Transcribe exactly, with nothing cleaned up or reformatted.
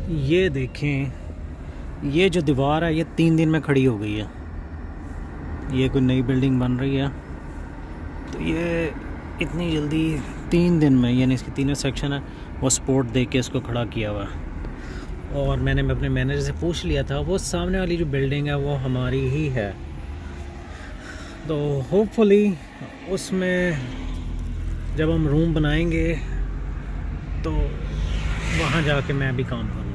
ये देखें, ये जो दीवार है ये तीन दिन में खड़ी हो गई है। ये कोई नई बिल्डिंग बन रही है तो ये इतनी जल्दी तीन दिन में, यानी इसके तीनों सेक्शन है वो सपोर्ट दे के इसको खड़ा किया हुआ। और मैंने अपने मैनेजर से पूछ लिया था, वो सामने वाली जो बिल्डिंग है वो हमारी ही है, तो होपफुली उसमें जब हम रूम बनाएंगे तो वहाँ जाके मैं भी काम करूँगा।